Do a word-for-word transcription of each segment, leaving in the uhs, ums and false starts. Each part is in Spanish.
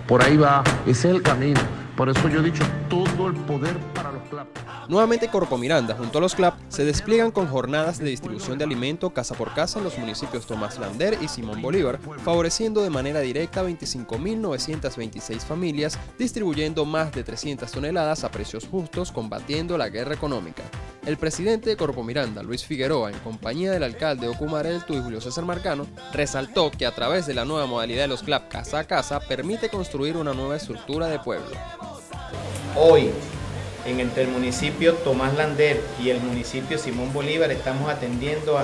por ahí va, ese es el camino. Por eso yo he dicho, todo el poder para los C L A P. Nuevamente Corpo Miranda junto a los C L A P se despliegan con jornadas de distribución de alimento casa por casa en los municipios Tomás Lander y Simón Bolívar, favoreciendo de manera directa a veinticinco mil novecientas veintiséis familias, distribuyendo más de trescientas toneladas a precios justos, combatiendo la guerra económica. El presidente de Corpo Miranda, Luis Figueroa, en compañía del alcalde Ocumare del Tuy, Julio César Marcano, resaltó que a través de la nueva modalidad de los C L A P casa a casa permite construir una nueva estructura de pueblo. Hoy, en entre el municipio Tomás Lander y el municipio Simón Bolívar, estamos atendiendo a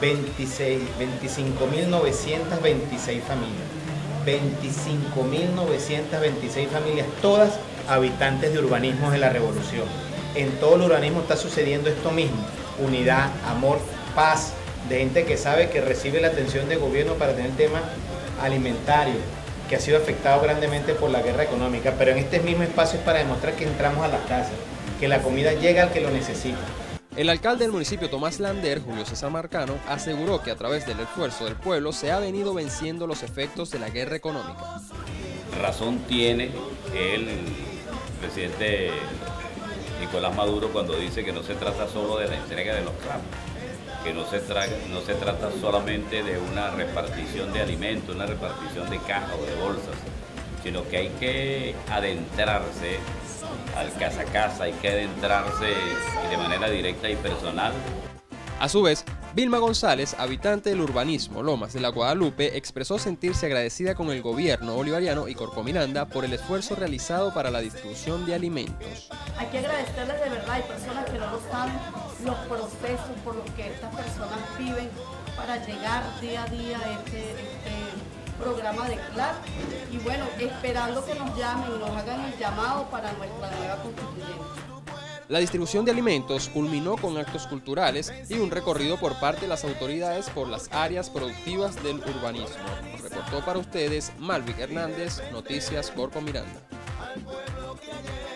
veinticinco mil novecientas veintiséis familias. veinticinco mil novecientas veintiséis familias, todas habitantes de urbanismos de la Revolución. En todo el urbanismo está sucediendo esto mismo: unidad, amor, paz, de gente que sabe que recibe la atención del gobierno para tener temas alimentarios, que ha sido afectado grandemente por la guerra económica, pero en este mismo espacio es para demostrar que entramos a las casas, que la comida llega al que lo necesita. El alcalde del municipio Tomás Lander, Julio César Marcano, aseguró que a través del esfuerzo del pueblo se ha venido venciendo los efectos de la guerra económica. Razón tiene el presidente Nicolás Maduro cuando dice que no se trata solo de la entrega de los C L A P, que no se, traga, no se trata solamente de una repartición de alimentos, una repartición de cajas o de bolsas, sino que hay que adentrarse al casa a casa, hay que adentrarse de manera directa y personal. A su vez, Vilma González, habitante del urbanismo Lomas de la Guadalupe, expresó sentirse agradecida con el gobierno bolivariano y Corpo Miranda por el esfuerzo realizado para la distribución de alimentos. Hay que agradecerles de verdad, hay personas que no lo saben, los procesos por los que estas personas viven para llegar día a día a este, este programa de C L A P, y bueno, esperando que nos llamen y nos hagan el llamado para nuestra nueva constituyente. La distribución de alimentos culminó con actos culturales y un recorrido por parte de las autoridades por las áreas productivas del urbanismo. Nos reportó para ustedes Malvic Hernández, Noticias Corpo Miranda.